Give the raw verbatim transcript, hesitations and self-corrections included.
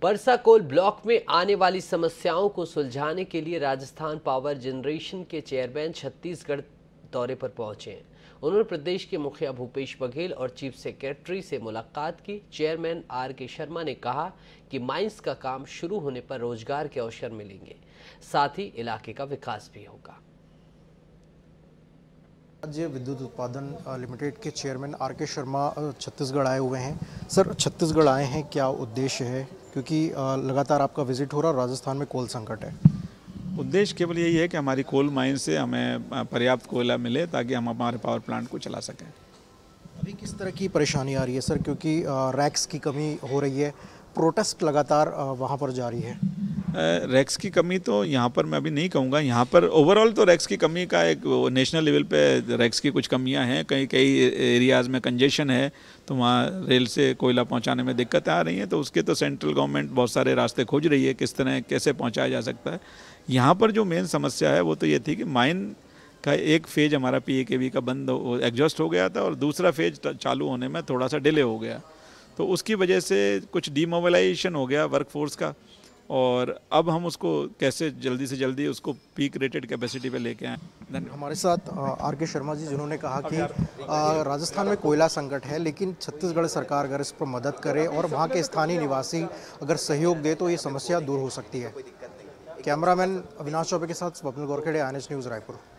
परसाकोल block में आने वाली समस्याओं को सुलझाने के लिए राजस्थान पावर जनरेशन के चेयरमैन छत्तीसगढ़ दौरे पर पहुंचे हैं। उन्होंने प्रदेश के मुखिया भूपेश बघेल और चीफ सेक्रेटरी से मुलाकात की। चेयरमैन आर के शर्मा ने कहा कि माइंस का काम शुरू होने पर रोजगार के अवसर मिलेंगे, साथ ही इलाके का विकास भी होगा। राज्य विद्युत उत्पादन लिमिटेड के चेयरमैन आर के शर्मा छत्तीसगढ़ आए हुए हैं। सर, छत्तीसगढ़ आए हैं, क्या उद्देश्य है? क्योंकि लगातार आपका विजिट हो रहा है, राजस्थान में कोल संकट है। उद्देश्य केवल यही है कि हमारी कोल माइन से हमें पर्याप्त कोयला मिले ताकि हम हमारे पावर प्लांट को चला सकें। अभी किस तरह की परेशानी आ रही है सर? क्योंकि रैक्स की कमी हो रही है, प्रोटेस्ट लगातार वहाँ पर जारी है। रैक्स की कमी तो यहाँ पर मैं अभी नहीं कहूँगा। यहाँ पर ओवरऑल तो रैक्स की कमी का एक नेशनल लेवल पे रैक्स की कुछ कमियाँ हैं। कई कई एरियाज़ में कंजेशन है, तो वहाँ रेल से कोयला पहुँचाने में दिक्कतें आ रही हैं। तो उसके तो सेंट्रल गवर्नमेंट बहुत सारे रास्ते खोज रही है किस तरह कैसे पहुँचाया जा सकता है। यहाँ पर जो मेन समस्या है वो तो ये थी कि माइन का एक फेज हमारा पी ए के वी का बंद एग्जॉस्ट हो गया था और दूसरा फेज चालू होने में थोड़ा सा डिले हो गया, तो उसकी वजह से कुछ डीमोबिलाइजेशन हो गया वर्कफोर्स का। और अब हम उसको कैसे जल्दी से जल्दी उसको पीक रेटेड कैपेसिटी पे लेके आए। हमारे साथ आर के शर्मा जी, जिन्होंने कहा कि राजस्थान में कोयला संकट है, लेकिन छत्तीसगढ़ सरकार अगर इस पर मदद करे और वहाँ के स्थानीय निवासी अगर सहयोग दे तो ये समस्या दूर हो सकती है। कैमरामैन अविनाश चौबे के साथ Swapnil Gorkhede, I N S news Raipur.